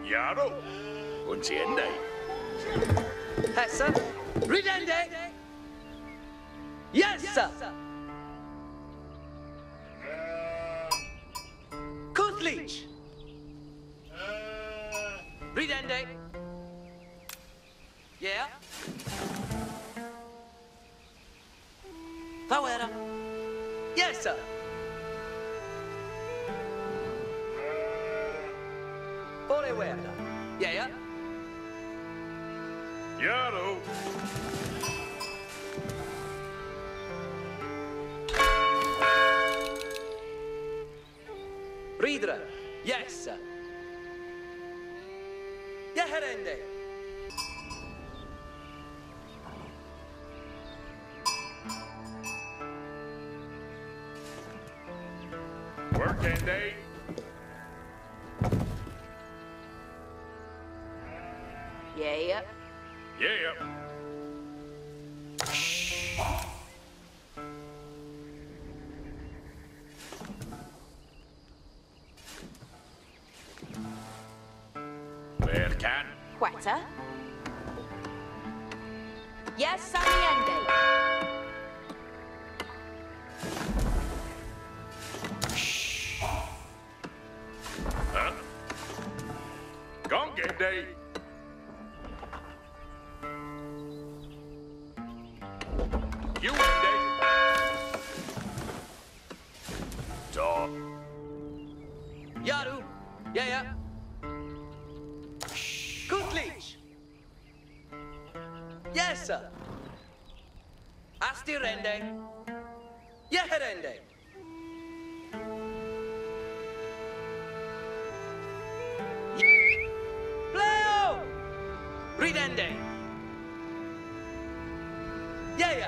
Yaro. Unziende. Hessa. Ridende. Yes, sir. Kuzlich. Ridende. Yeah. Fawera. Yes, sir. Forewerda. Yeah. Yaro. Ridra. Yes, sir. Yeherende. Working day. Yeah. Yeah. Where can? Quetta. Yes, Samiende. Huh? Gongen day. You and day. Dog. Yaru. Yeah. Kuzlich. Yes, sir. Astirende. Yeherende. Pleo. Ridende. Yeah.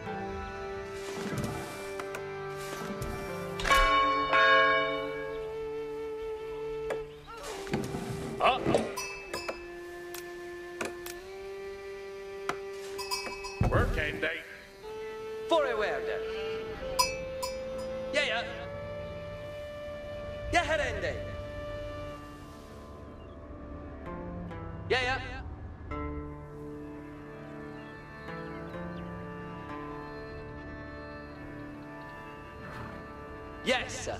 Working day. Forewerda. Yeah. Yeherende. Yeah. Yes, sir.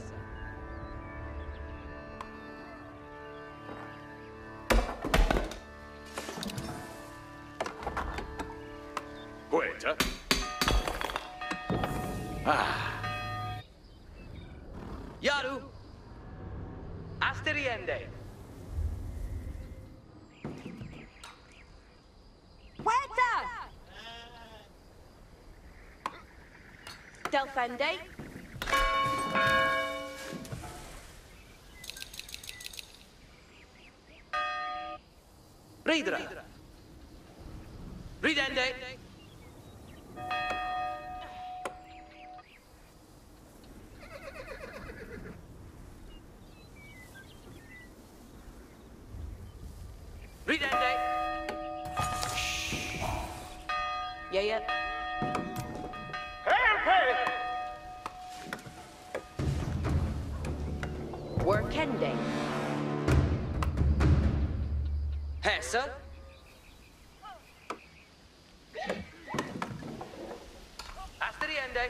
Quetta. Yaru. Asteriende. Quetta. Delfende. Ridra. Ridende. Ridende. Yeah. Workende. Hessa. Asteriende.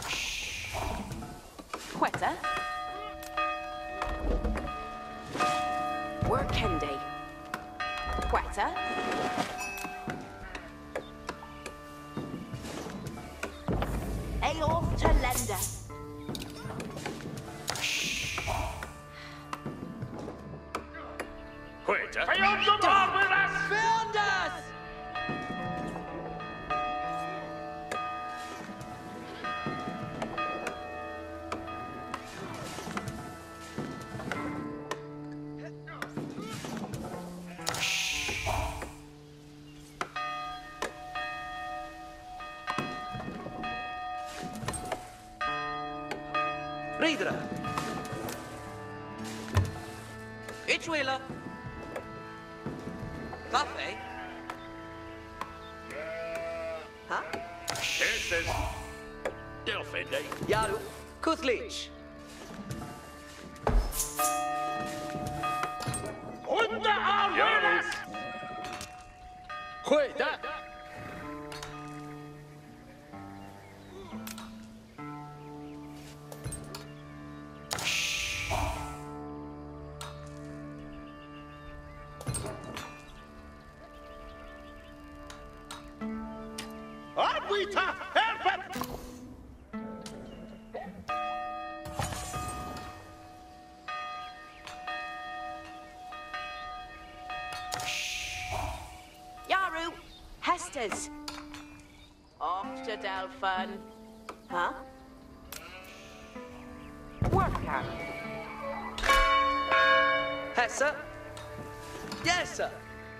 Quetta. Workende. Quetta. Aof to lender. Quetta. Found us! Ridra. Ichwila. Cafe. Huh? This is Delfinde. Yaru. Kuzlich. Und der Queta. Arbita, help! Yaru, Hestes. Off to Delphin. Huh? Worker. Hessa. Yes, sir.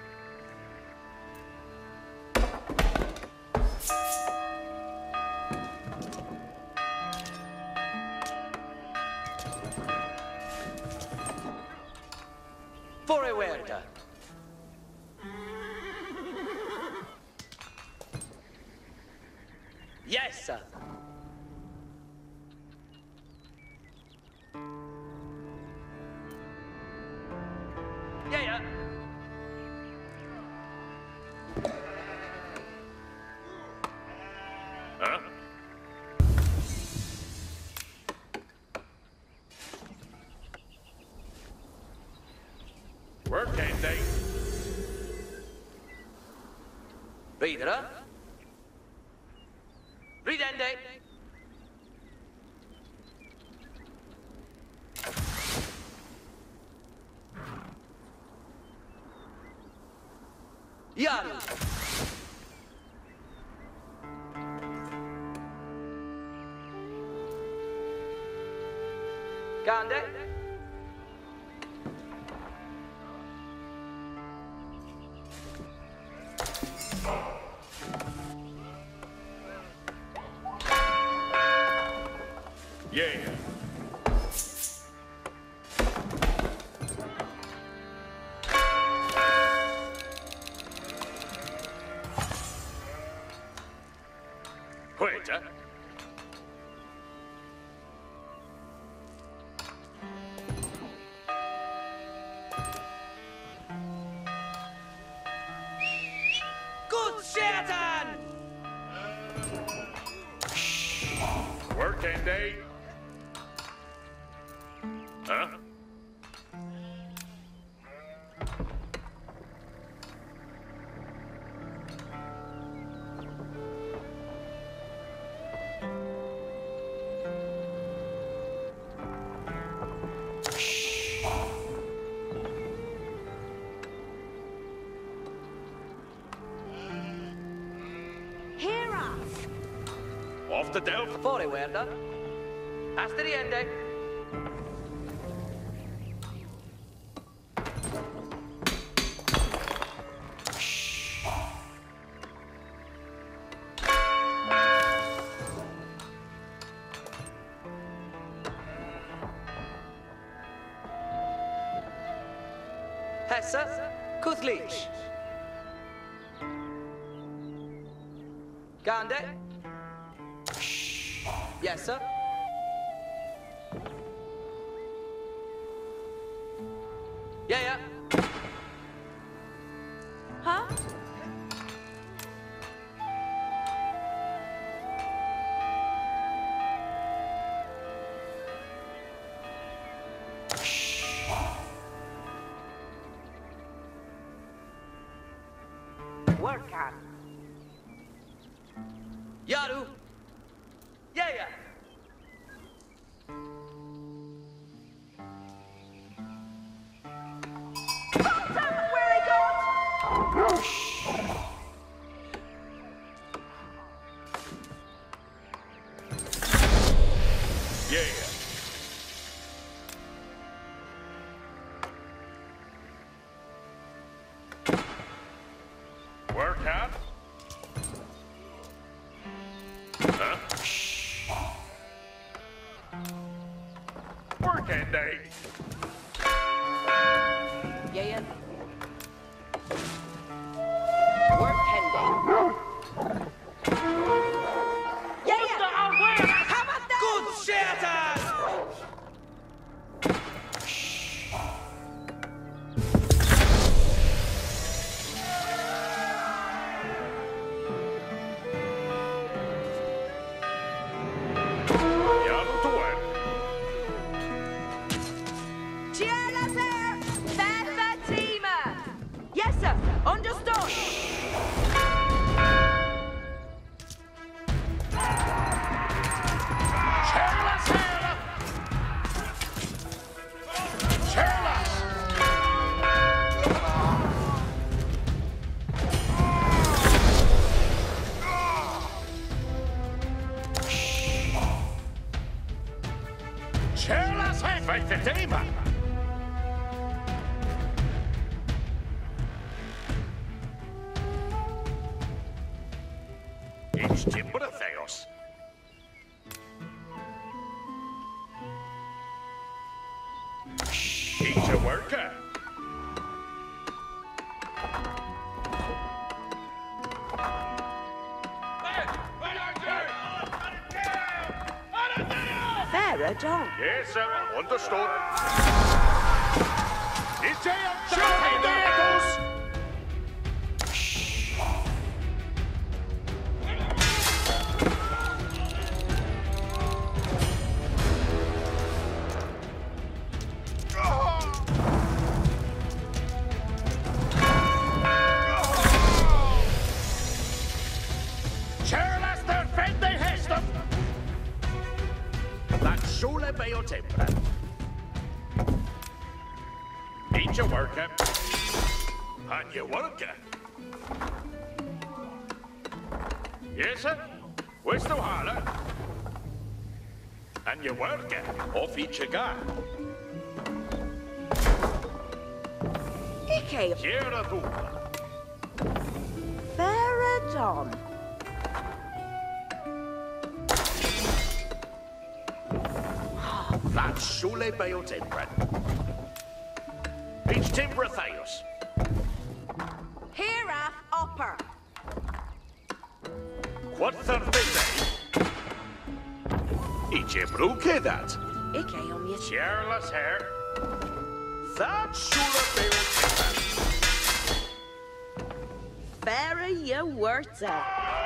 Forward. Yes, sir. Yeah, yeah. Huh? Work, ain't they? Ridere. Ridende. Yaru. Gande. Yeah. Queta. Good Satan! Work, ain't they? Huh? Herath. Off to Delph. Forward. Hasta the end. Hessa. Kuthlich. Gande. Yes, sir. Yeah, yeah. Huh? Worker. Yaru. Yeah, yeah. Where he got? Yeah. Work out. Huh? Work, ain't they? Yeah, yeah. Work pending. Yeah, yeah. How about that? Good Satan! feit the tema. It's timber Theos. He's a worker. Farah Dawn. Yes, sir. Understood. It's a Tornadoes! Charles defende Heston! That sole bayo tempra. Need your worker. And your worker. Yes, sir. Where's the holler? And your worker. Off each a guy. Ike. Sierra Duma. Farah Dawn. That's sole bayo tempra. It's Timbra Theos. Here upper. What's the thing? It's a brookie that. Ike on your Charles hair. That's sole bayo tempra. Farah Yawerta.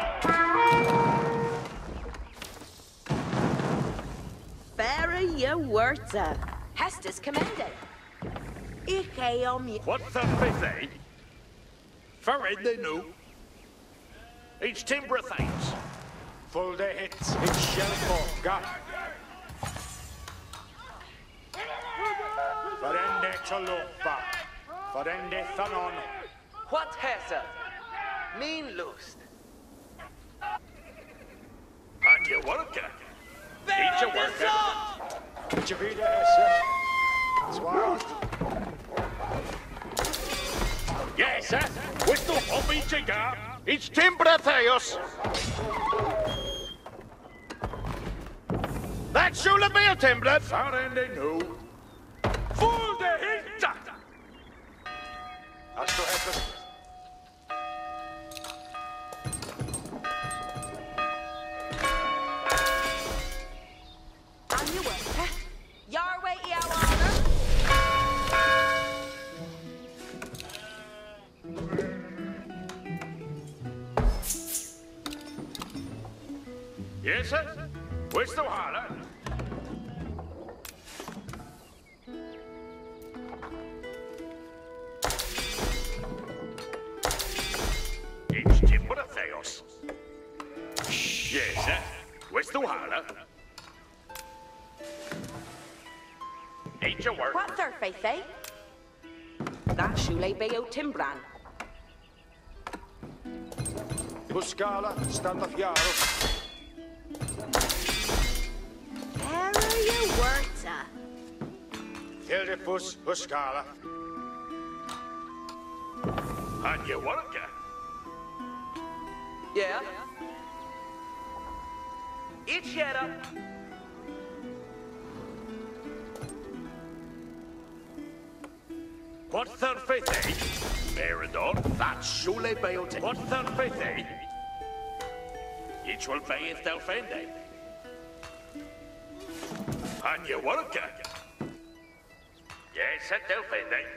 Farah Yawerta. Hestus commanded. Ike on your What's the thing? For in the new. It's Timbra Theos. Full de hits, it's Shelco, got. Farende Chalopa, Farende Thanon, What hesa? Mean loosed. And your worker. It's a worker. Javida Hesse, Swaz, Yes, sir. With the hobby cigar, it's Timbra Theos. That's Shula Beer Timbra. Farende no. Full the hit. Asto Hesse, on your work. Your way, your honor. Yes, sir. Where's the holler? It's Timbra Theos. Yes, sir. Where's the holler? Ain't your work? What's her faith, eh? That Shule Bayo Timbran. Buscala, Stand of Yaro, Farah Yawerta. Hildefus, Buscala, And your worker. Yeah? It's yet up. What's their faith, eh? Meridon, that's Shule Biotic. What's their faith, eh? Each will pay if they'll fend, eh? And your worker. Yes, that they'll fend, eh?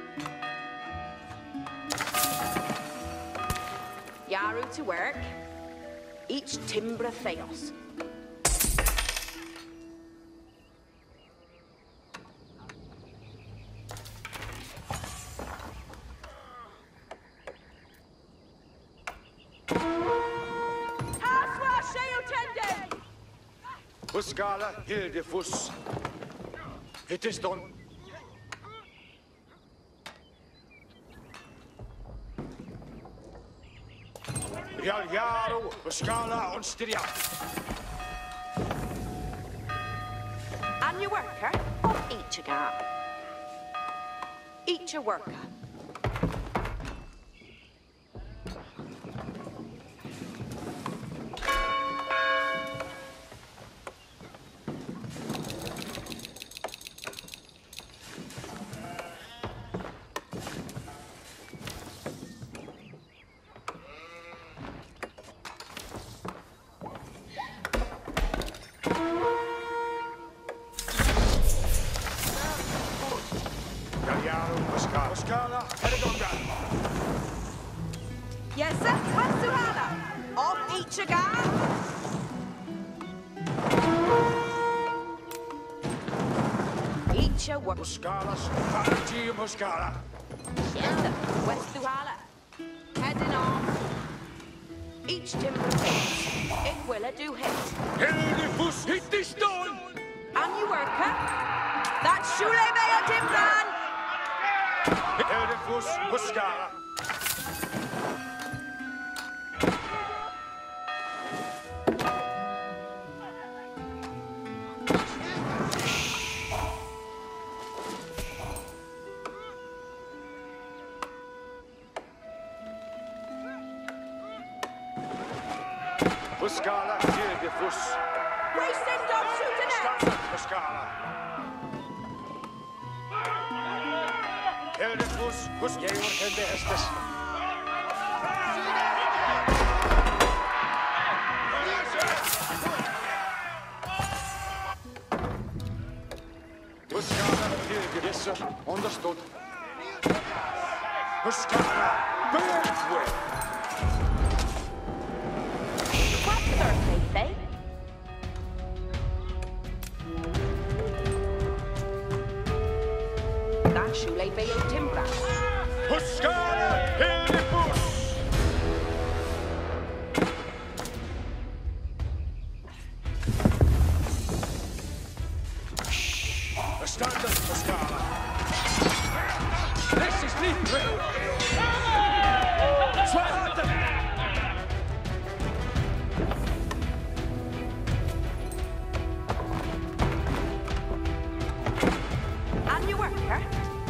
Yaru to work. Each Timbra Theos. Buscala, Hildefus. It is done. Yaro, Buscala, on Styria. And your worker of each a guy. Each a worker. Buscala, Heredonga. Yes, sir. Wasuhala. Of each a guy. Each a worker. Buscalas, Farati, Buscala. Yes, sir. Wasuhala. Heading on. Each timber fence. It will a do hit. Hildefus, hit this done. And your worker. That's Shule Mayo Timbran. Hildefus, Buscala. Buscala, Hildefus. We send off shooting it. Buscala. Hildefus, Buscala, Hende Estes. Buscala, Hildefus. Yes, sir. Understood. Buscala, Birdway. What Thursday, say? That Shule Mayo Timbran. Buscala, Hildefus. A standard, Buscala. This is nicht real. Zweihanden. And your worker.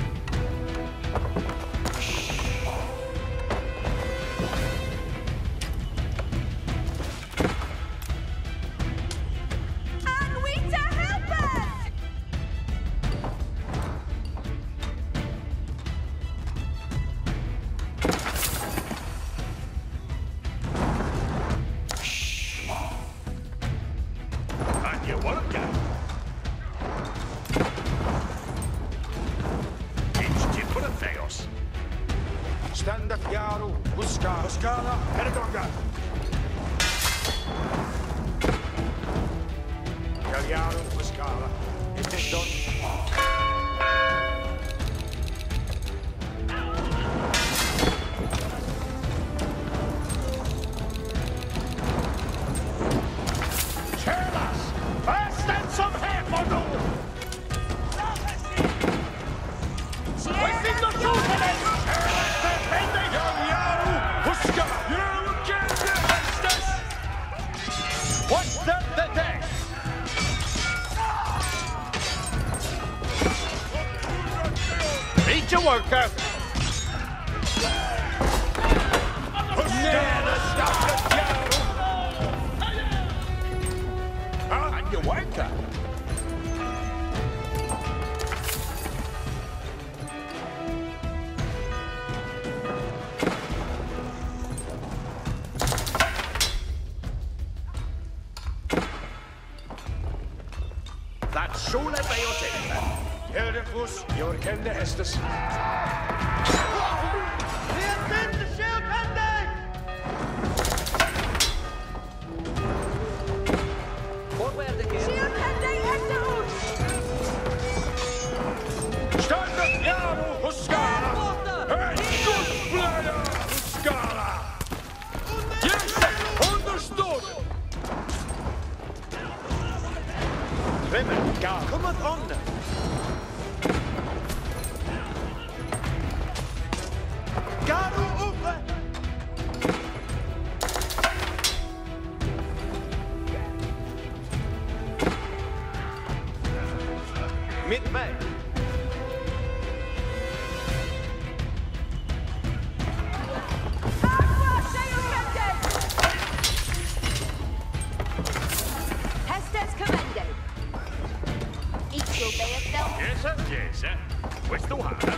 And we to help us! And you won't get. Each Timbra Theos. Standard Yaro, Buscala. Buscala, Heredonga. Yaro, Buscala. It is done. Chelas! Fast and some hair for no! We sind noch so verletzt! Defende! Yaro, Buscala. You can't defend this! What's the day? Each a worker! Buscala, Standard Yaro. And you worker! That's Shule Mayo Timbran. Hildefus, your Hende Estes. Remen, gar. Cometh on. Garu over. Mid-May. Hestes commended. Each will obey itself. Yes, sir. Where's the water?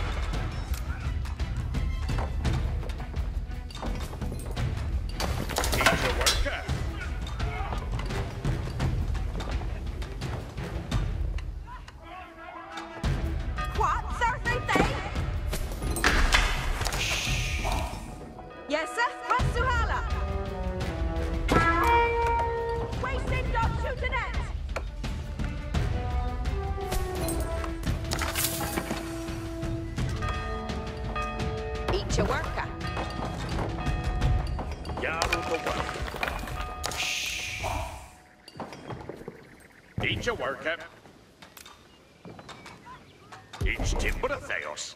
He's a worker. What, sir, they? Yes, sir. West Suhala. Wasting dog shooting at. Each a worker. Yaru to work. Each a worker. Each timber of Theos.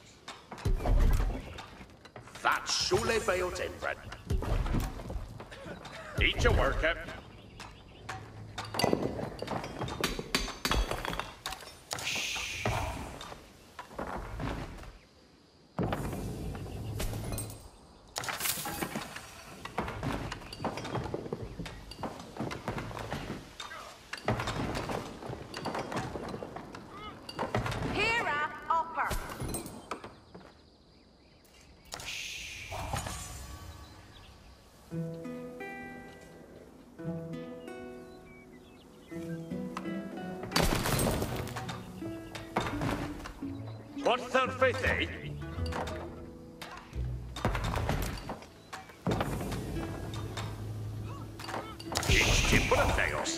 That's Shule Beot Inbred. Each a worker. Hera upper. What's their faith, eh? Each timber of Theos.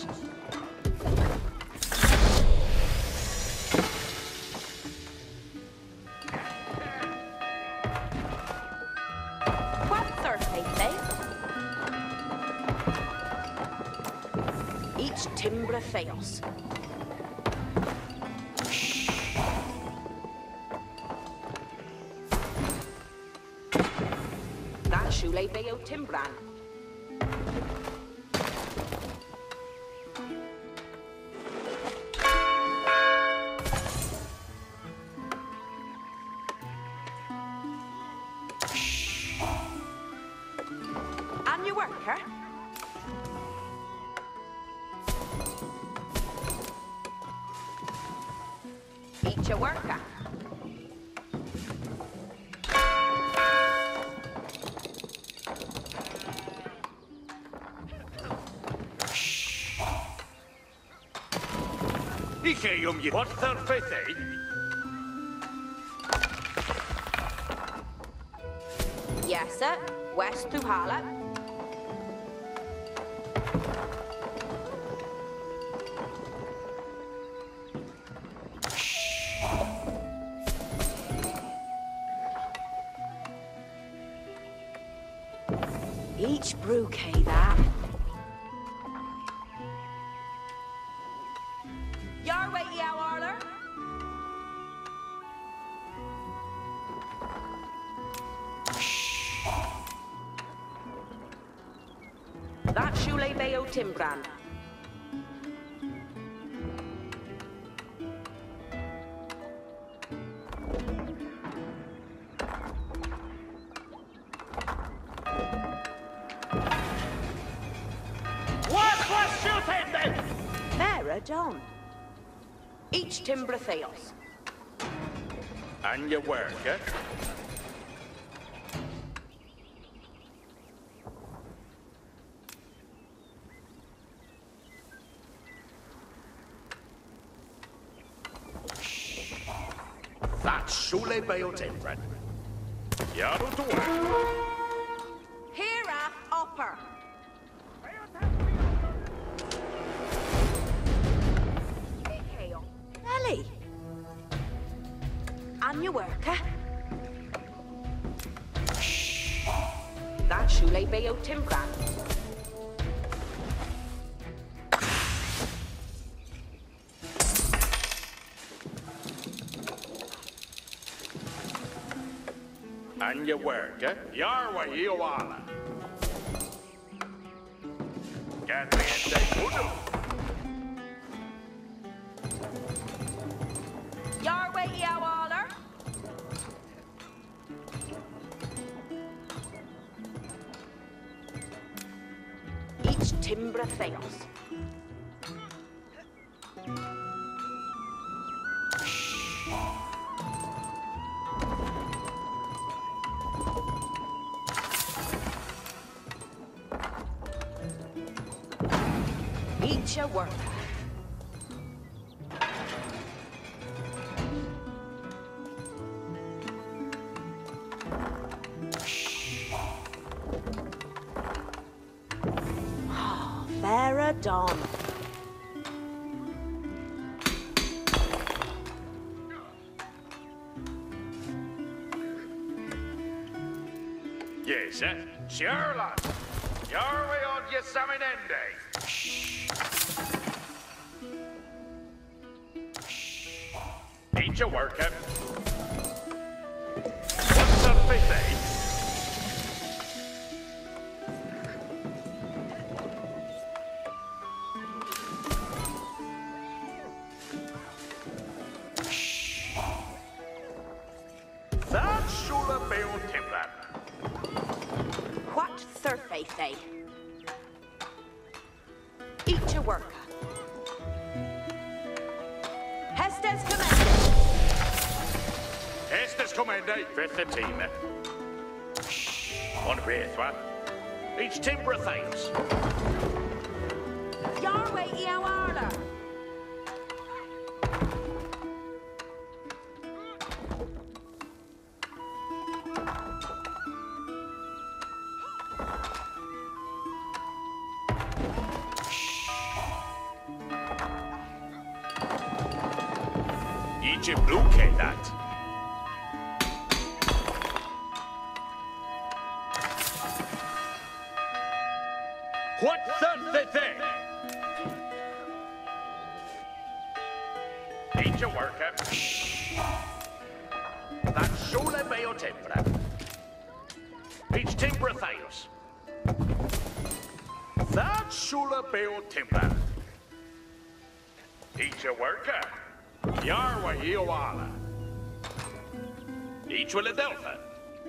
What's their faith, eh? Each timbre Theos. That Shule Beo Timbran. And your worker? Each a worker. What's their faith, eh? Yes, sir. West Suhala. Each brookie that. Your way, yeah, Arler. That Shule Beo Timbran. What's shooting then? Mera John. Each timbre Theos. And your worker. That's Shule Beot Inbred. Yaru to work. Hera upper. Ellie. And your worker. That Shule Beo Timbran. And you work, eh? Yarwa Iowala. Get me in the voodoo. Yarway Eowaller. Each Timbra Theos. Each a worker. Farah Dawn. Yes, eh? Sure, lad. Your way on Yosemite. Ain't you working? What's the busy? That's Shula Bale Timber. What surface they? Each a worker. Hestes commanded. Estes Commande, fifth the team. On faith, what? Each timber thanks. Yarway Eowaller. Each a blue K that. What the thing? Ain't you working? That's Shula Bayo Timbra. Each Timbra Thanos. That's Shula Bayo Timbra. Each a worker. Yarwa Iowala. Each Philadelphia.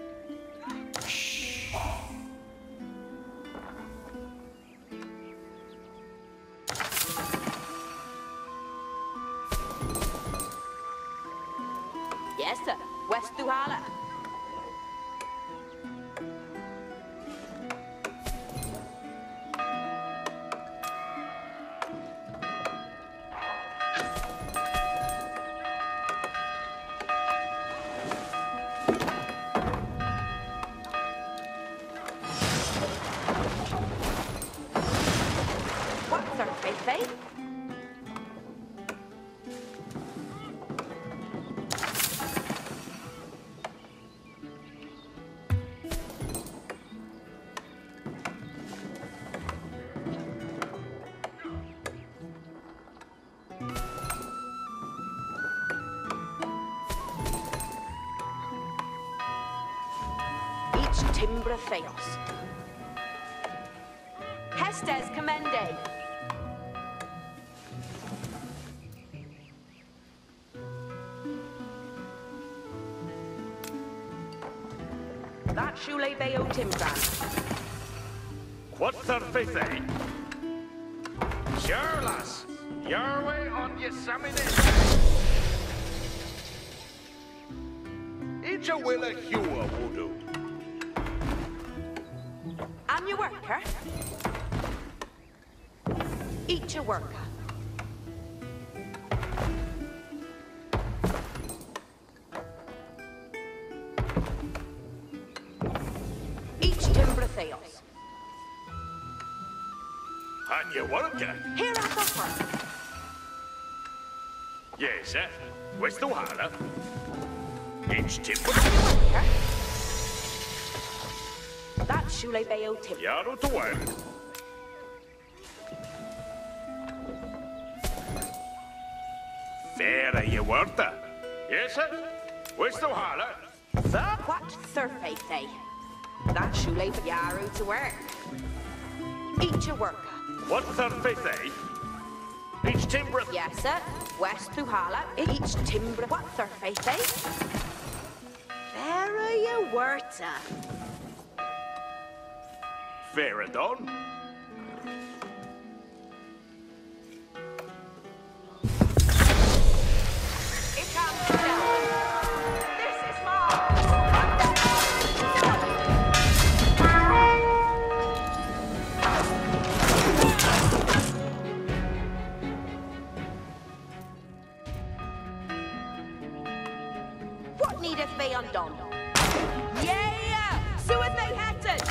Yes, sir. West Duhala. What surface they? Each Timbra Theos. Hestes Commende. That Shule Bayo Timbran. What's the fifty? Sure, lass. Your way on Yosemite. Each a will a hue voodoo. I'm your worker. Each a worker. Each Timbra Theos. And you working? Here I offer. Yes, eh? Where's the water? Each timber. I'm your worker. That's Shule Bayo Timbra. Yaro to work. Fair you worked. Yes, sir? Where's the water? That? What surface? That should leave Yaru to work. Each a worker. What surface? Each timber. Yes, sir. West to Hala. Each timber. What surface? There you were. Veradon. It comes down. This is mine. What needeth be undone? Yeah! So if they had it!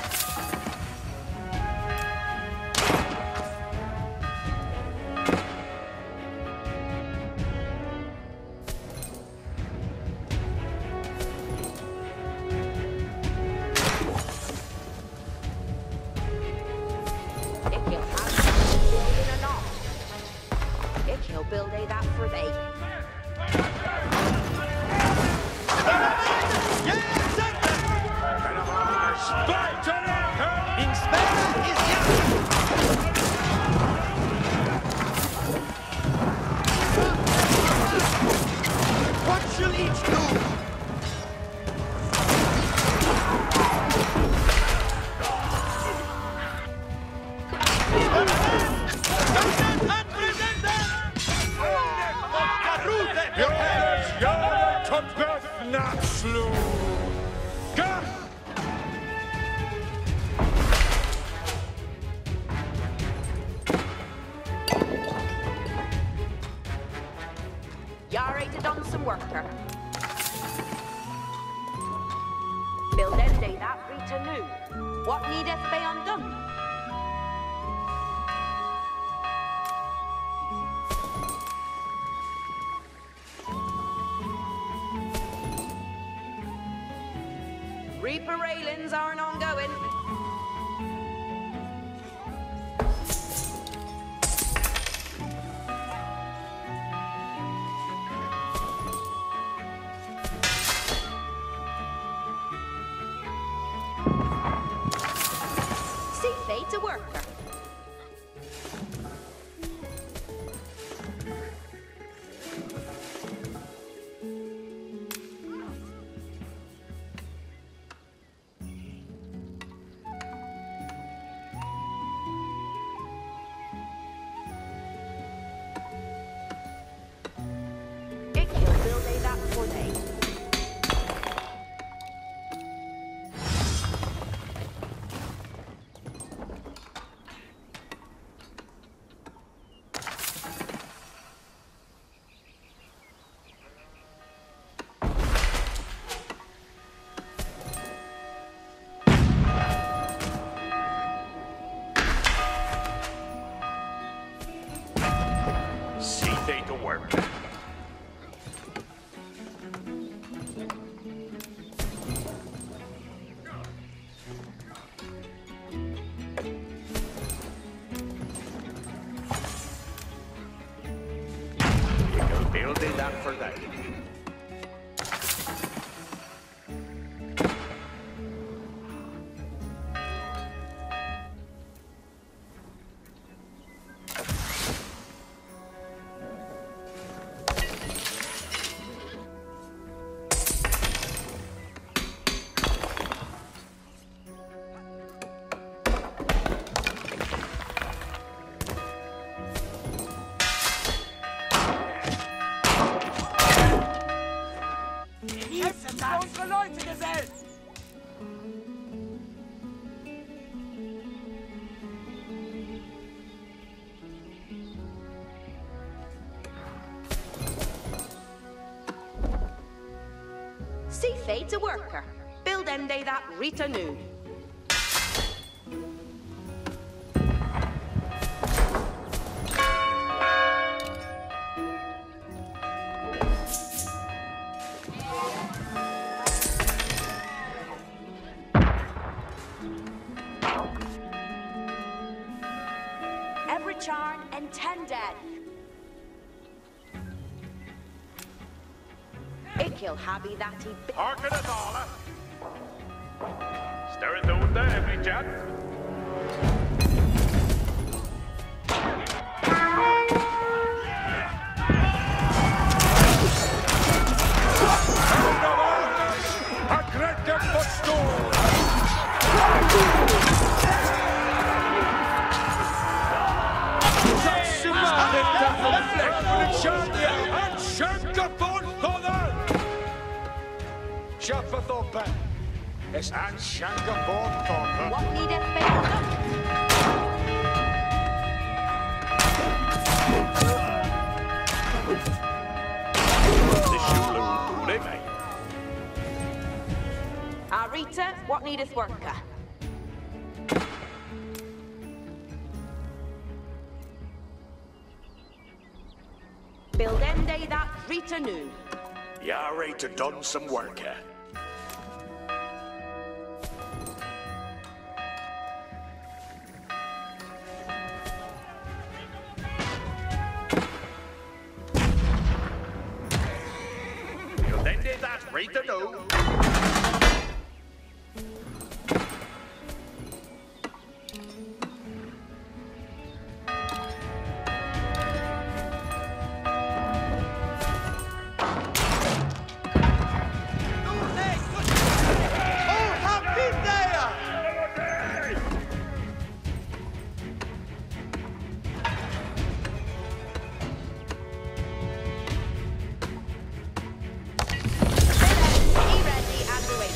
If you'll have that building or not. If you'll build a that for thee. What shall each do? Yare to done some worker. Build them day that Rita knew. What needeth be undone? Reaper railings aren't ongoing. See fate's a worker. It can build a that for thee. See they to work. You can build it that for that. Unsere Leute gesellt! See fate's a worker. Build them day that Rita knew. Every charm intended. Ikil happy that he Harken het alle. Stir it down there, me chat. Agretem postur! Is aan Shankaboom Topper. what needeth build up. De Schule, hoe mij. Rita, what needeth worker? Build end that Rita knew. Ja, Rita done some work here. You then did that, Rita knew. Be ready and await.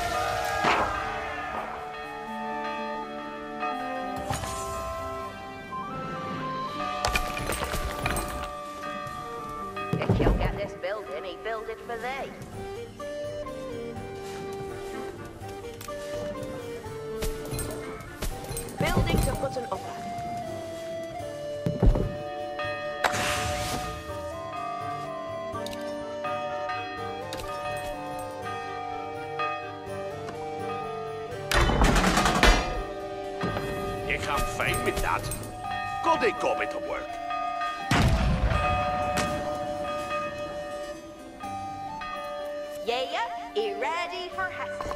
If you'll get this building, he build it for thee. Building to put an upper. You can't fight with that. Go they go me to work. Yeah, he ready for Heston.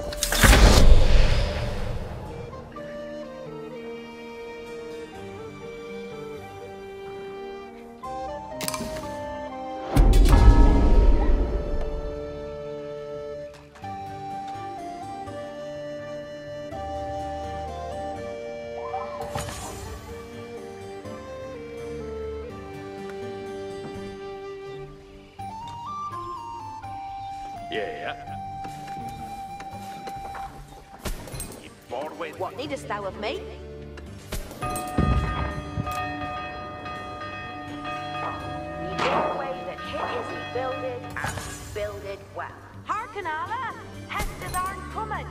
Yeah. You bored with What needest thou of me? Ye build way that hit is he builded and he builded well. Hearken, Allah! Hestes aren't coming!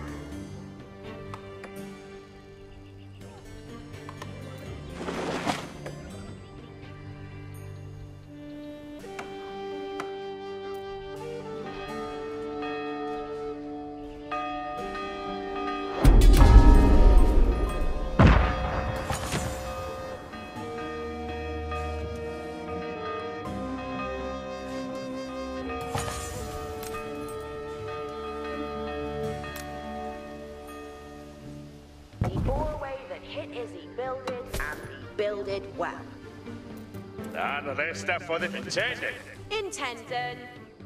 The bore way that hit is he builded and he builded well. And the rest stuff for the intended. Intended.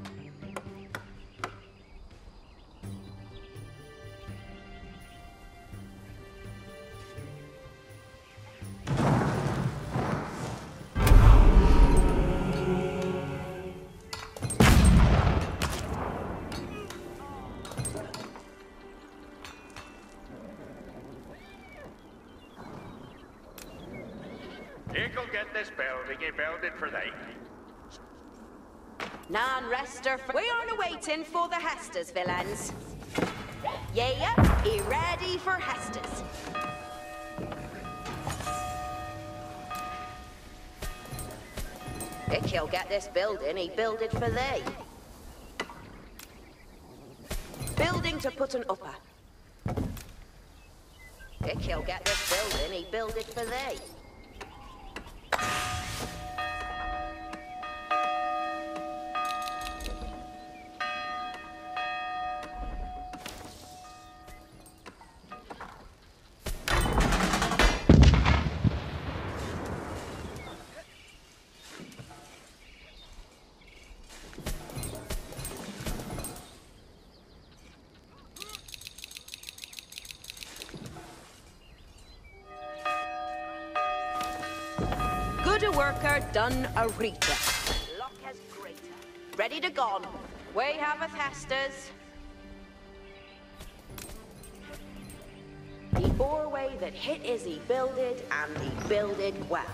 You'll get this building, you build it for thee. Non-rester. We aren't waiting for the Hestes, villains. Yeah, he ready for Hestes. If he'll get this building, he build it for thee. Building to put an upper. If he'll get this building, he build it for thee. Good a worker, done a Rita. Luck has greater. Ready to gone. Way haveth Hestas. The Orway that hit is he builded, and he builded well.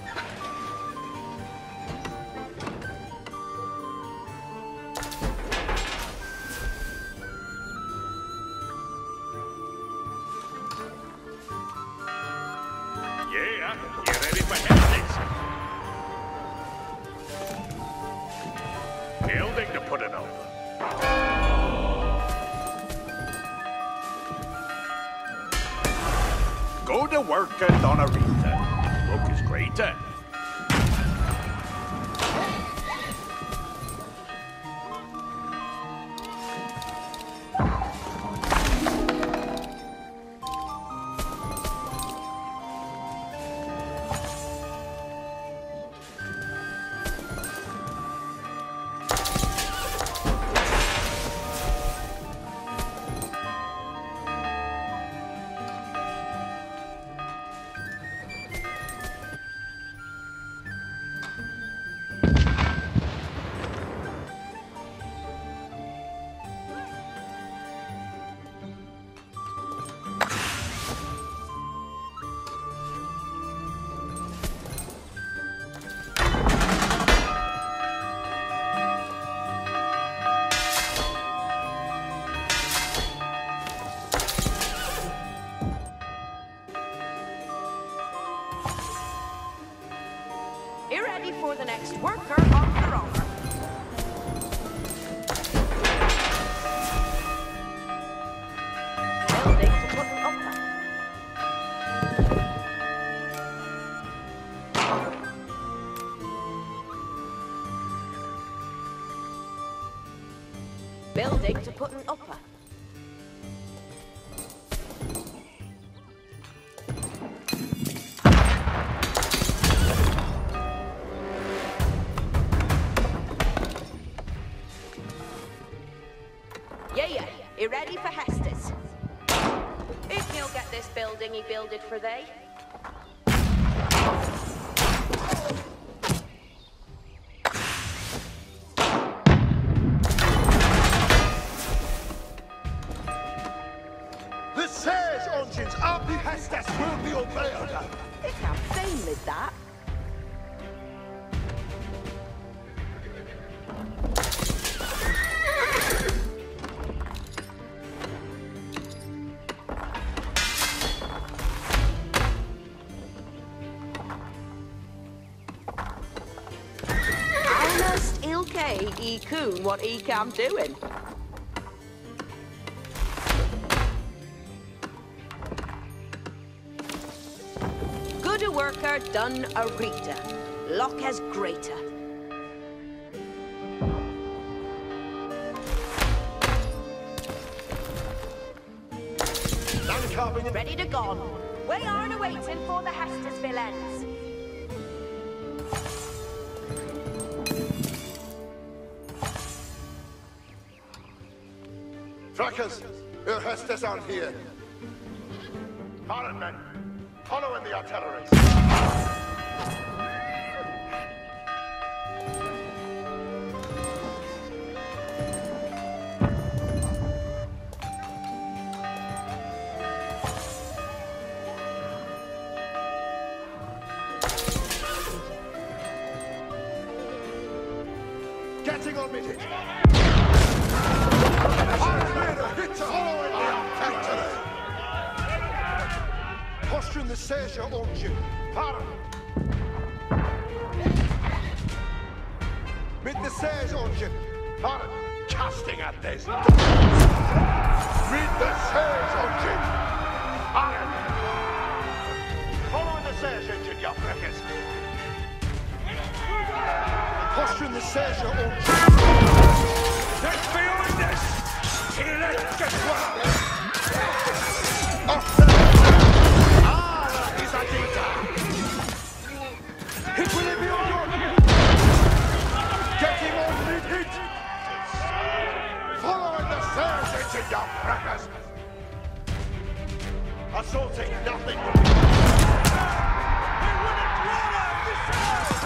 Yeah, you ready for Hestas? Building to put it over. Go to work at Donarita. Look is greater. You're ready for the next worker on the roller. Building to put an upper. Building to put an upper. Yeah, you ready for Hestas? If he'll get this building he builded for thee. The Siege engines of the Hestas will be obeyed. They can't fail with that. Honest ilke e coon what he can doing. Good a worker, done a Rita. Luck has greater. Ready to gone. We aren't waiting for the Hestas villains. Trackers, your Hestas aren't here. Foreign men, follow in the artillery. Getting on with it. Following the artillery. Posturing the Siege engine. Pardon. With the Siege engine. Pardon. Casting at this. With the Siege engine. Pardon. Following the Siege engine, you frickers. Posturing the Siege engine. That's behind us! Here, let's get one! Off the... Ah, that is Adita! Hit will it be on your... Get him on mid-hit! Following the Siege engine, you frackers! Assaulting nothing will be... We wouldn't run out this house!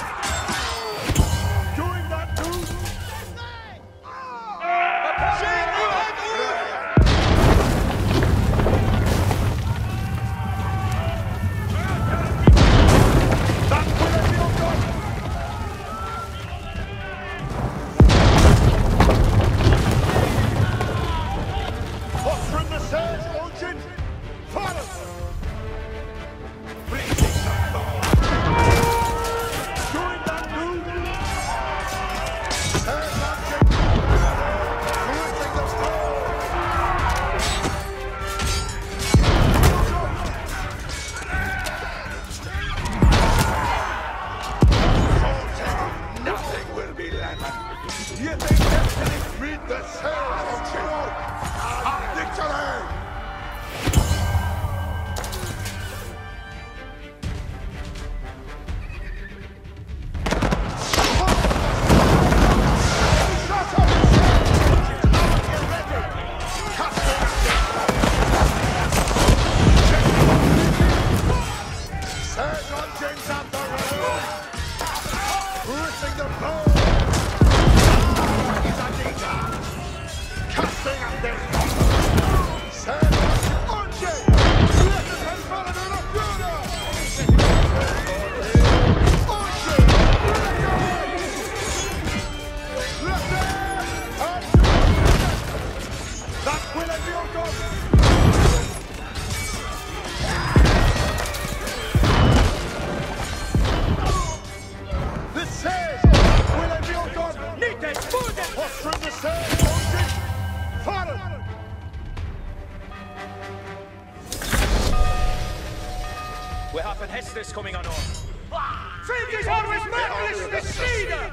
Waffen Hestes coming on. Think is always merciless leader!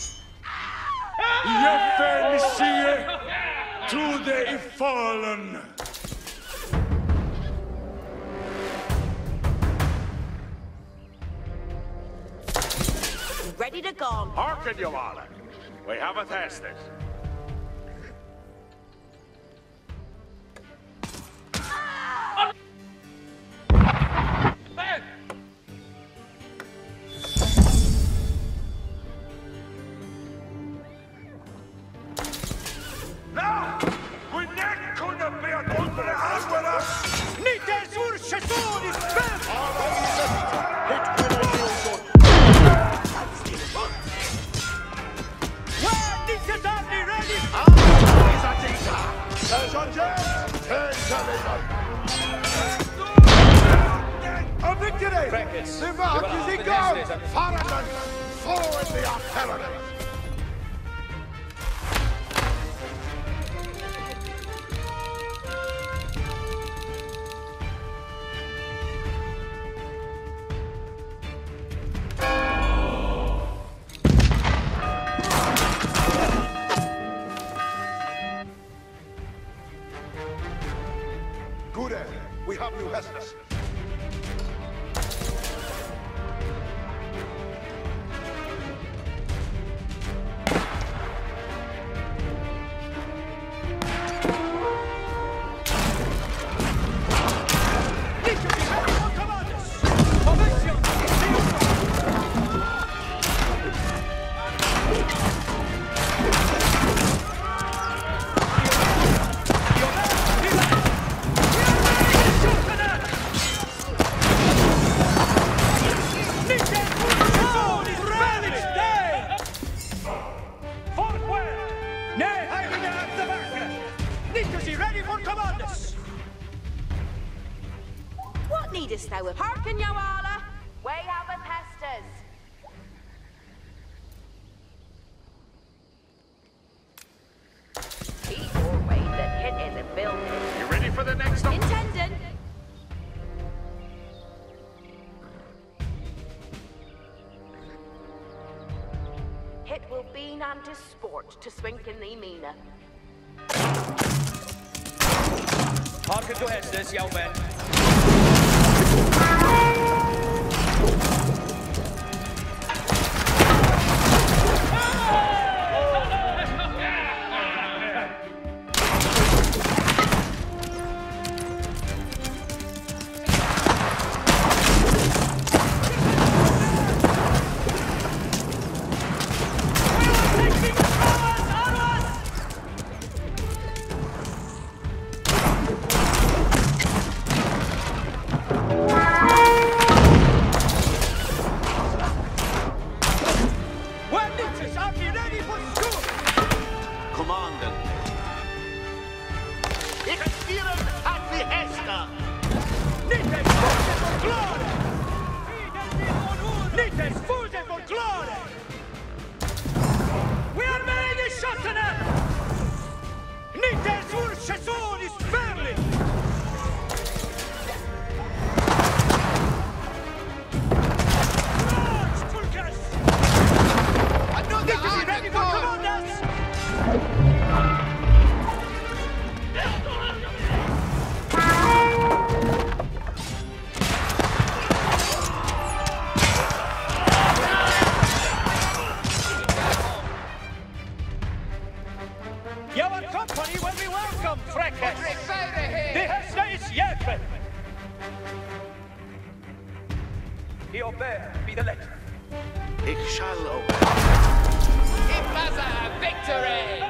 Yefensie to the fallen. Ready to go. Hearken, you all. We have a test it. Now, we not gonna be an underhand with us. Nite successoris per! Where Nite Darby ready? A victory! Brackets. The mark is in gone! Faraman, forward the artillery! Good, we have you, Hestus. What needest thou with? Hearken, Yoala! Way have a pestas. Keep your way that hit isn't building. You ready for the next one? Intended. It will be none to sport to swink in thee mina. Hearken to Hestes, young men. Your company will be welcome, Freckes! The Hesta is Yerfen! He obey, be the legend. Ich shall obey. It was a victory!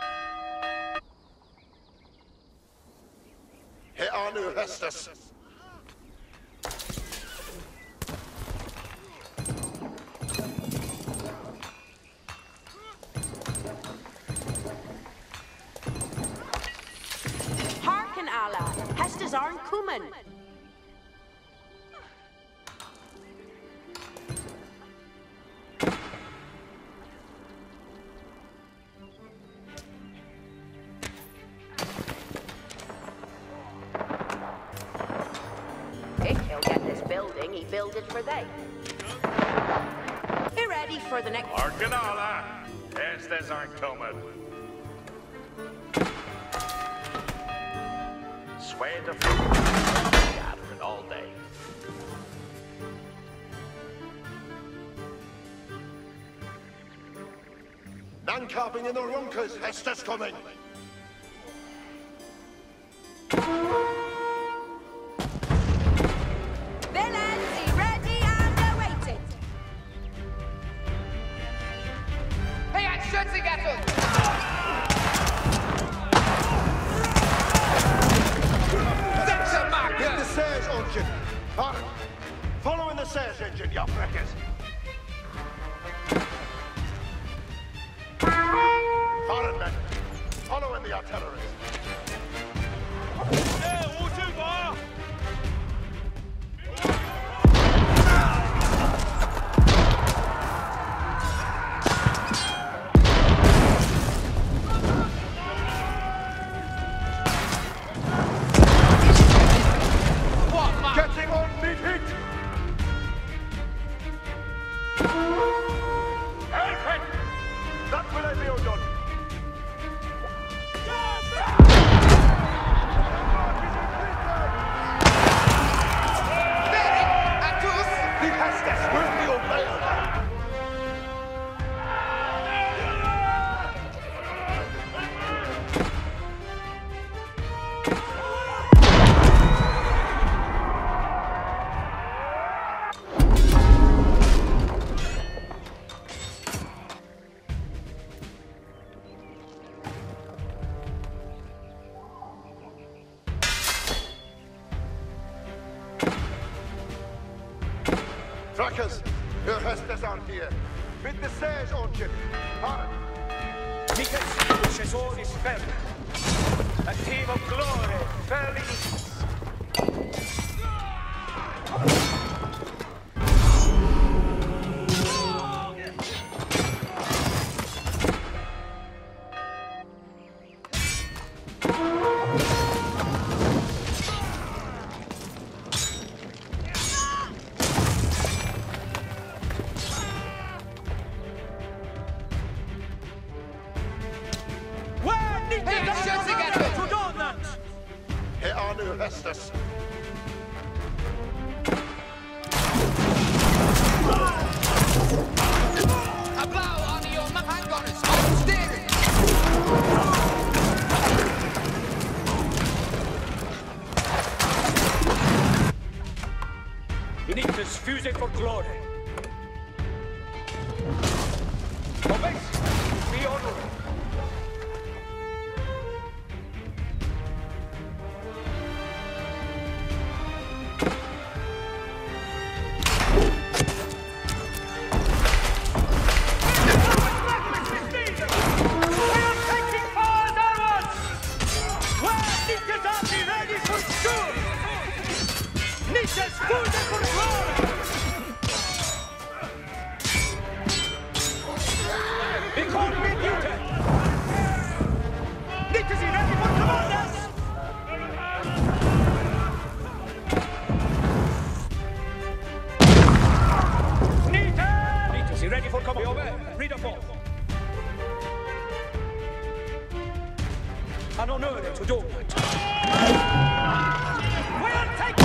Here are new Hestus. something he builded for they. Be ready for the next... Arcanala, Estes aren't coming. Sway the gathering all day. None carving in the runkers, Hester's coming. Villains, ready and awaited. Hey, ein Schützengattung! Hit the Serge engine. Hard. Following the Serge engine, you wreckers. Hard, men. Following the artillery. Getting on mid-hit! Help! That will I be done. The Hestes will be obeyed. Trackers, your Hestes aren't here. With the Serge engine. Hard. Nicus, which is all is fell. A team of glory, fairly. Here are new Hestes. Applaus on your handgunners! Hold steering! Nicus, fuse for glory. Obey, be honored. Ready for combat. Read a fall. An honor to do it. We'll take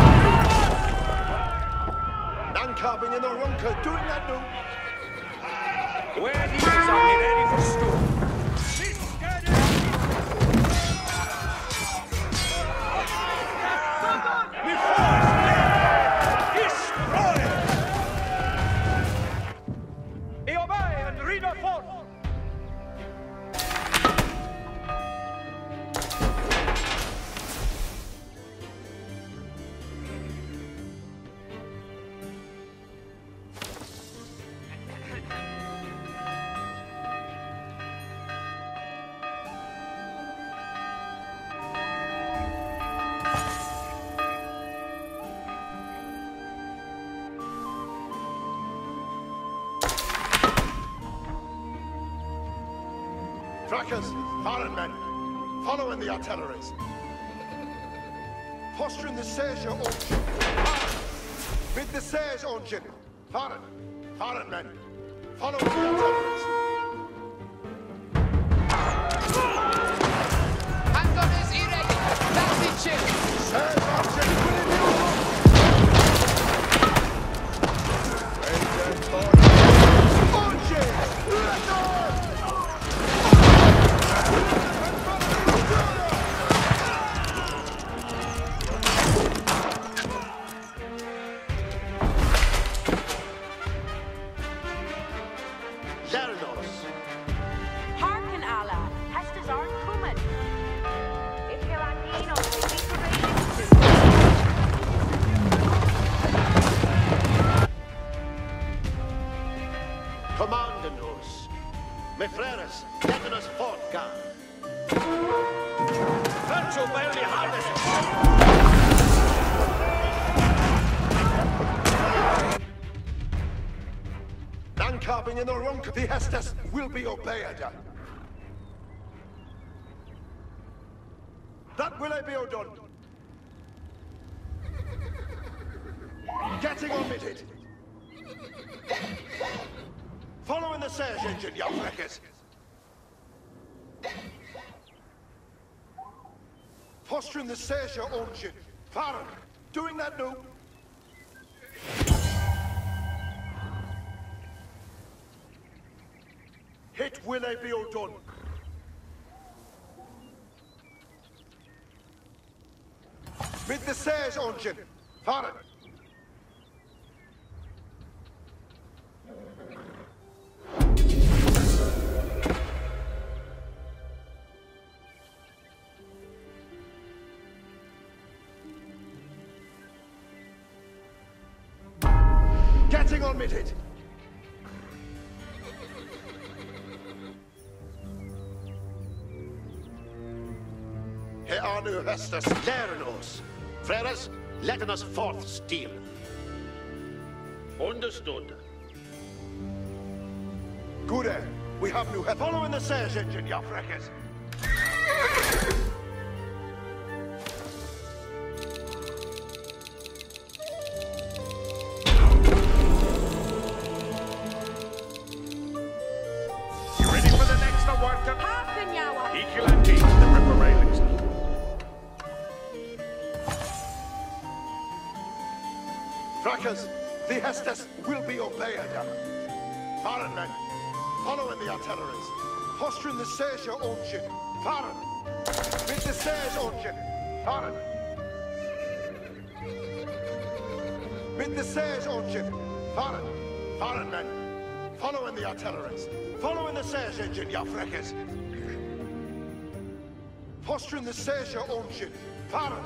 None carving in the runker, doing that new. where these are ready for storm. Trackers, foreign men, following the artilleries. Posturing the Serge engine. With the Serge engine. Fahren. Fahren, men. Follow the artilleries. Handgunners erect. That's it, Chip. Serge engine, will it be over? Engine, let on! Hearken, Allah. Hestas aren't coming. If you're on Dino, they need to Commandant-nos. Mes frères, let-nos fort, God. Virtual barely harness. Landcarping in the wrong. The Hestes will be obeyed. That will be done. Getting omitted. Following the Serge engine, young wreckers. Fostering the Serge engine. Fahren. Doing that now. Hit will be all done. With the Serge engine. Fahren. Getting omitted. Here are nu Hestes, lären-nos. Frères, let-nos forth steal. Understood. Good air. We have new help. Following the Serge engine, young wreckers. You ready for the next worker? Hearken, Yawa. Equal and beat the ripper railings. Frackers, the Hestes will be obeyed. Fahren, men. Following the artilleries. Fostering the Serge engine. Fahren. With the Serge engine. Fahren. With the Serge engine. Fahren. Fahren, men. Following the artilleries. Following the Serge engine, you wreckers. Fostering the Serge engine. Fahren.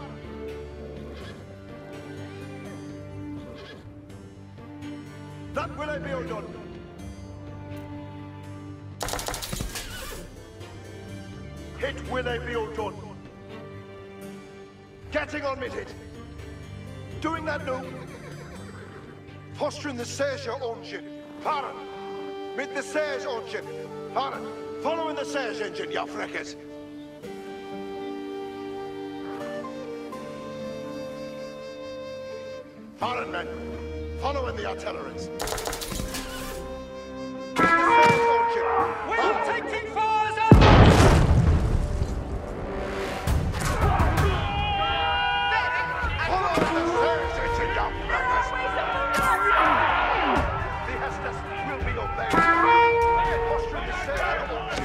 That will be all done. Hit will be all done. Getting omitted. Doing that now. Fostering the Serge engine. Fahren. With the Serge engine. Fahren. Following the Serge engine, you wreckers. Fahren, men. Following the artilleries. We're taking fires up! Following the Serge engine, you wreckers. The Hestes will be obeyed. Fostering the Serge engine.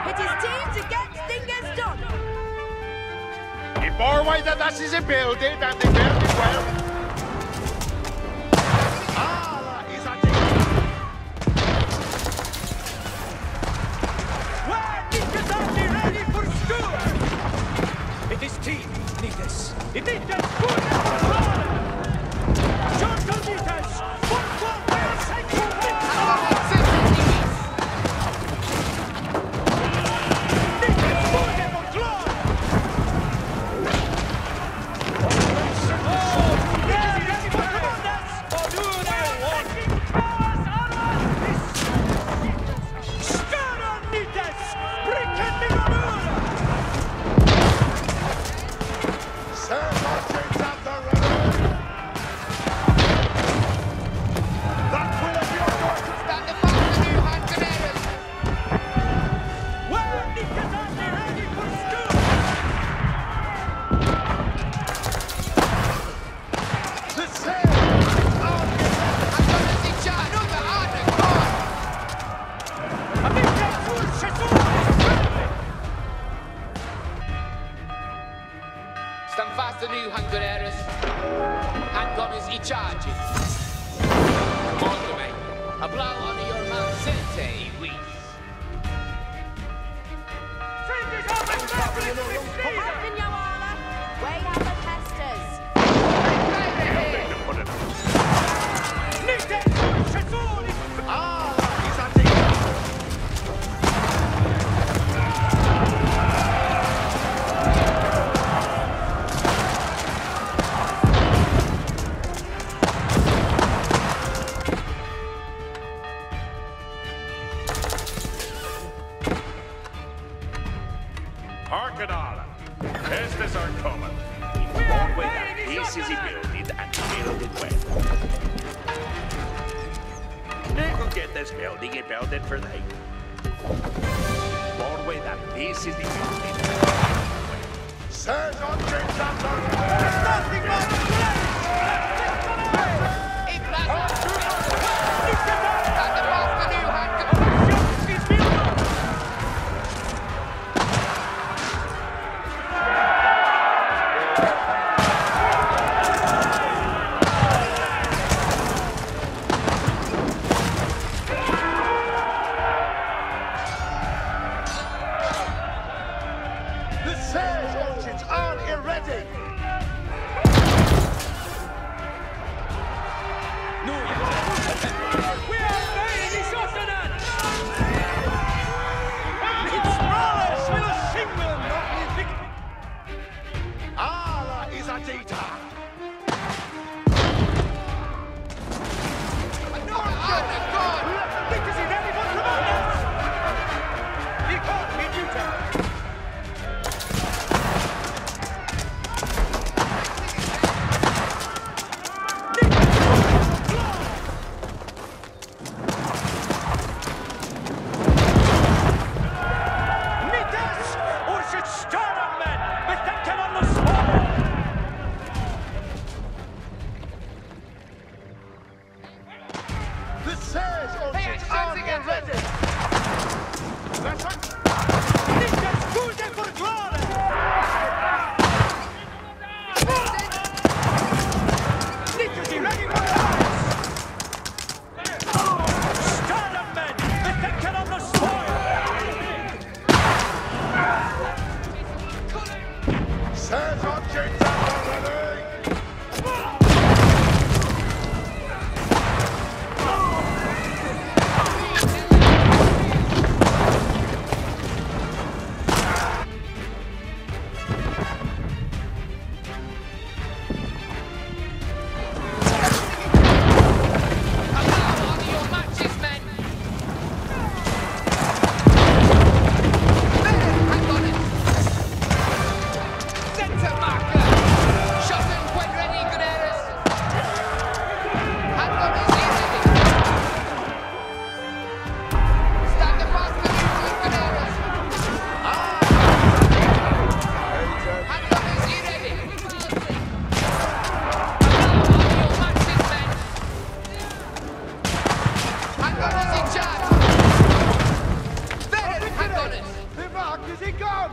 It is time to get things done. The more way that this is a building and they build it well. Ah, is that Ready for school! It is team, Nitas. It is the school! Shortle Nitas! One more cycle! Nitas, full for glory! Oh, ready for commanders! Do they want? Skara Nitas! Pretending on Sergeants at the ready! That will be your work! Stand the fast the new hand grenades. Well, Nitas are ready for school! The sails are Handgunners in charge. Another harder call. A big full chateau! Stand fast the new hand grenades. Handgunners in charge. Come on, the way. A blow under your man city, we. Hearken, Yoala. We have the testers. Building to put it on. Nitas full chateau! Ah, is that Harken alla. Estes are coming. One way that this is building and build it well. They can get this building and build it for they. One way that this is building. Sergeants at the ready! Nothing but In place. Stand the fast the new hand grenades. The sails, urchins, are ready!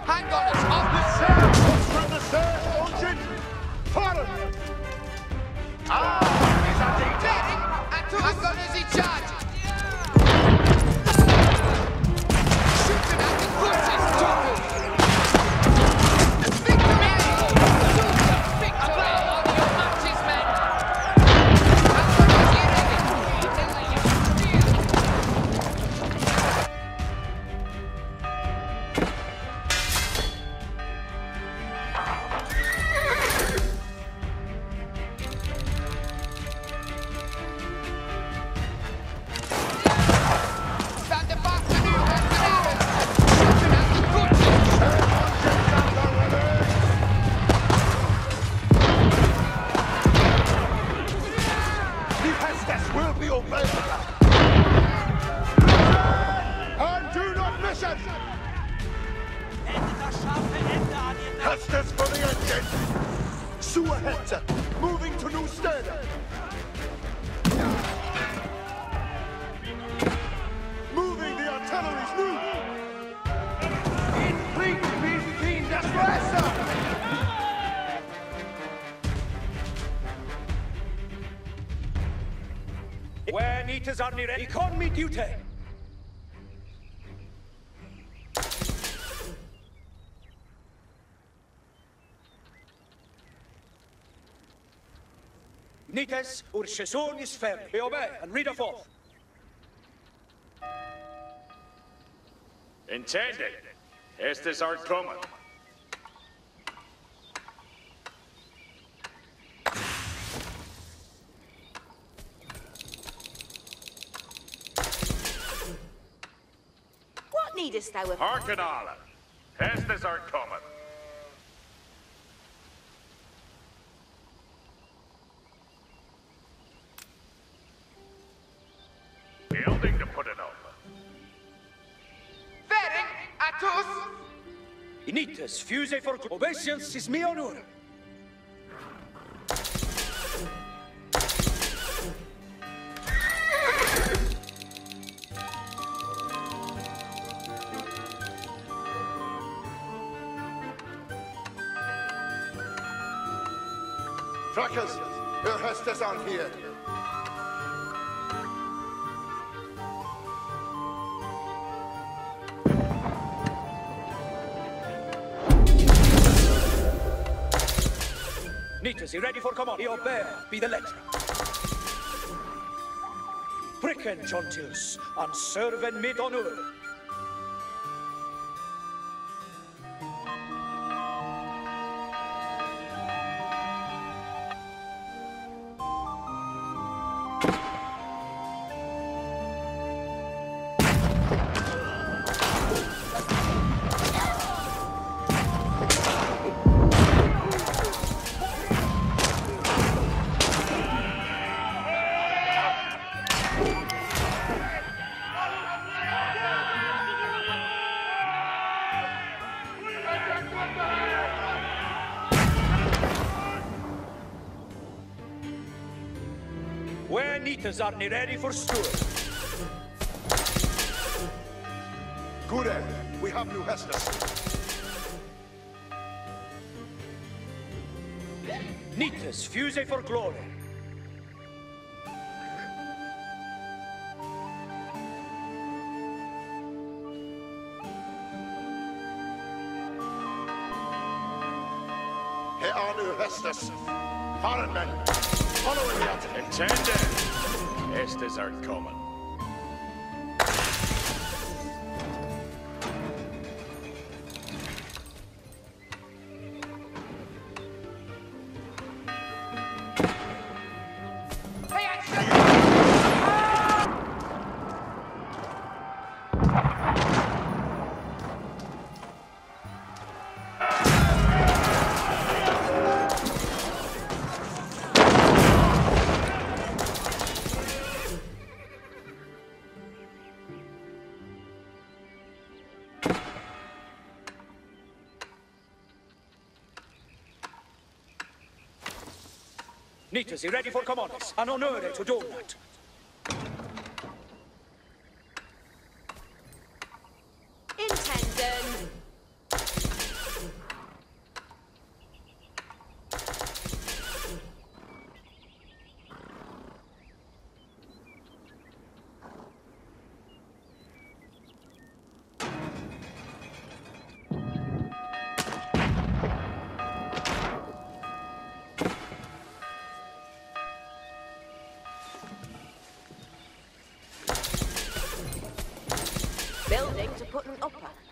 Hang on, it's off. The Surge comes from the Surge Ocean! Fire! Is that Bearing, and hang on as he charges. Shooting at the bushes, Tuku. Victory! Super victory on your matches, men. Hang on as he ready. Stand back to new Hungarians. Shooting at the bushes. The Hestus will be obeyed! And do not miss it! Hestus for the engine! Sua Hector, moving to New Stadium! Moving the artillery's new! In fleet being desperate! When eaters are near economy duty. Nites ur Chesonis fer. Be obey and read a forth. Intended. Estes are coming. What needest thou of... Hearken, Allah. Estes are coming. Building to put it up. Bearing, Atus. Inites fuse for obeisance is me honor. Trackers, your Hestus on here. Nites, ready for command. He obey, be the letter. Pricken Jontils, and serven mid honor. Where Nitas are ready for Stuart. Good end. We have new Hestus. Nitas fuse for glory. Here are new Hestus. Foreign men, following the attack. Intended. Estes are coming. Hey, action! Nitas, ready for command. An honor to do that. Intendant.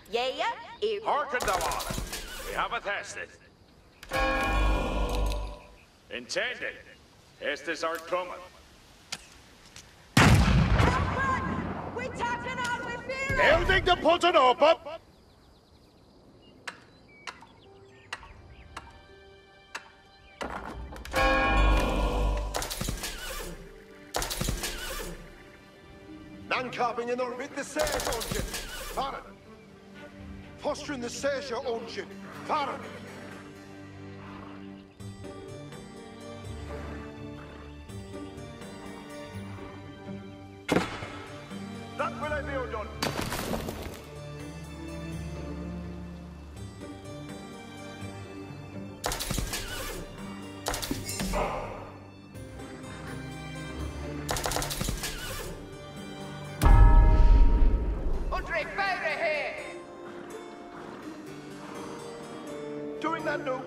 Yeah, here. Hearken thou on. We have a tested. Intended. Estes are coming. We're tapping on with fear. Building to put it up. Nancarving in or with the Sage Ongin. Faran. Fostering the Sage Ongin. Faran. That will I be done. Andre, fire ahead! Doing that now.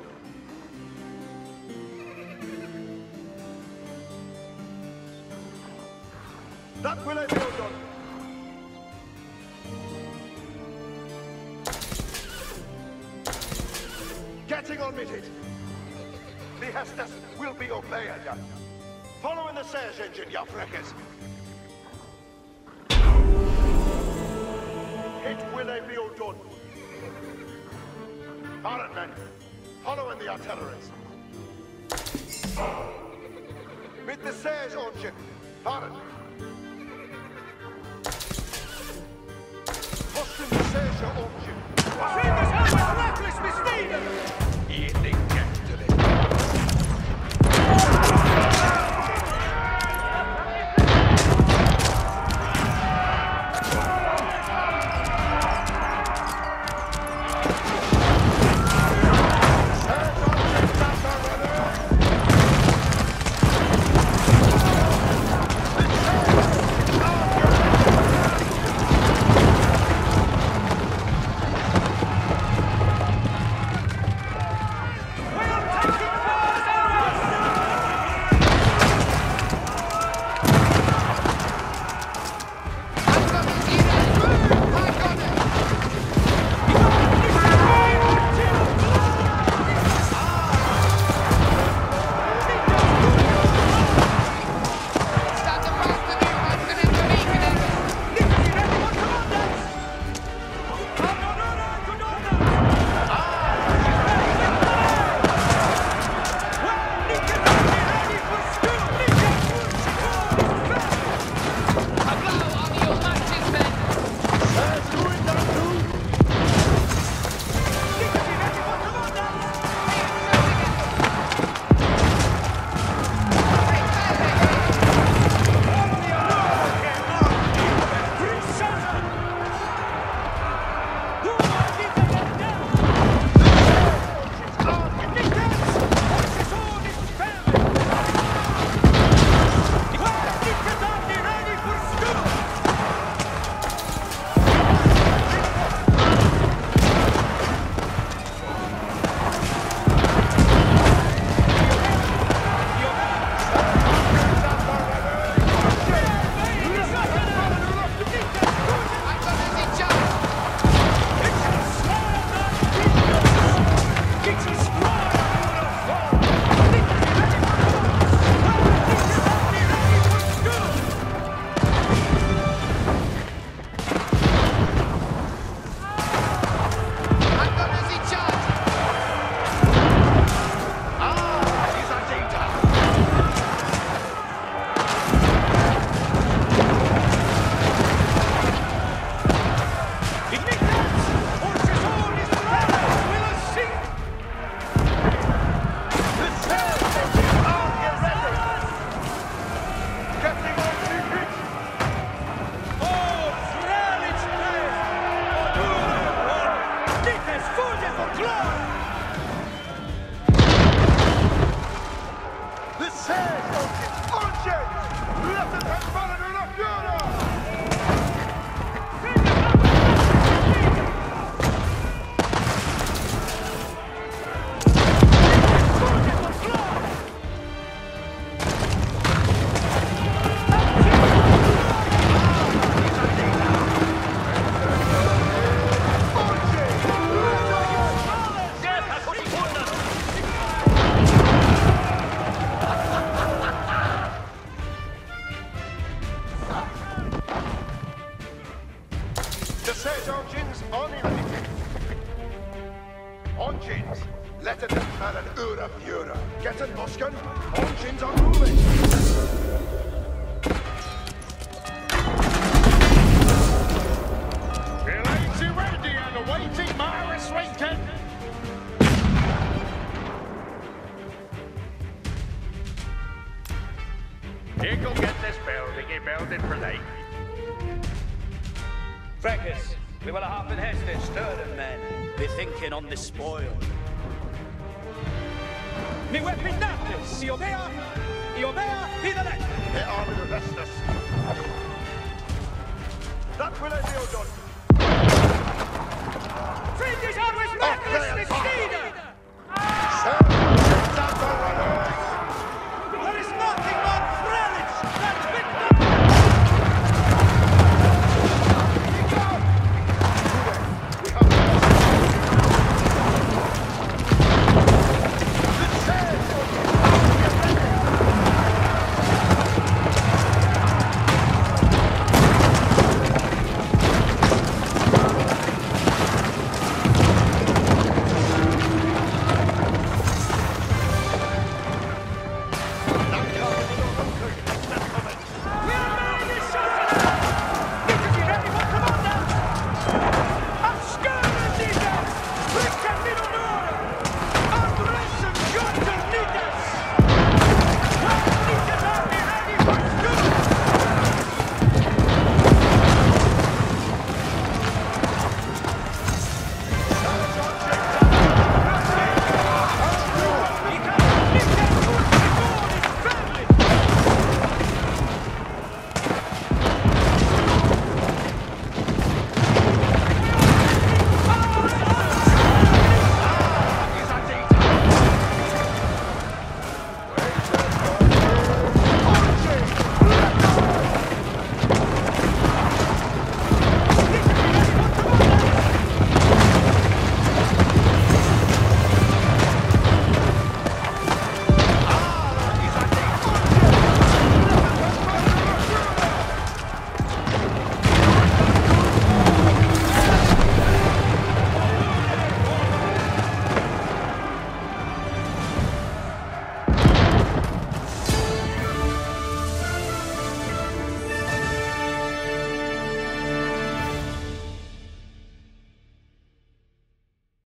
That will I be done. Getting on with it. The Hestus will be obeyed. Following the Sage engine, ya freckers. It will I be done. Alright, men. Following the artilleries. With the Sage engine. Alright. Fostering the Sage engine. Fingers out with reckless misdemeanor! Eating yesterday. Engines! Let it man an Ura Fura. Get it, Muskin? Engines are moving! Lazy ready and awaiting Maris Lincoln! Here go get this building, he built it for late. Fracas, we will have been hasty, stirring men. Be thinking on the spoil. Mi weapon naftis, Iobea, Idalet. The army of Estus. That will I be done.